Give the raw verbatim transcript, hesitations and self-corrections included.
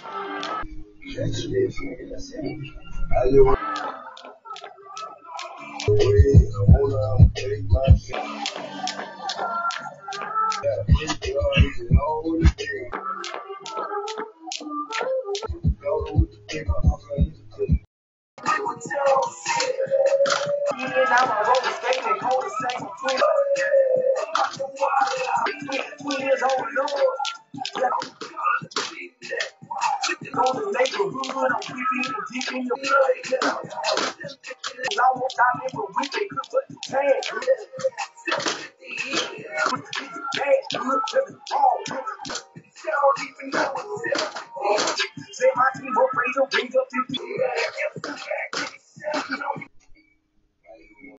Catch this nigga, that's it. I just want to wait. I wanna take my shit. Yeah, it's yours, you know what it is. Go with the thing, I'm gonna use it.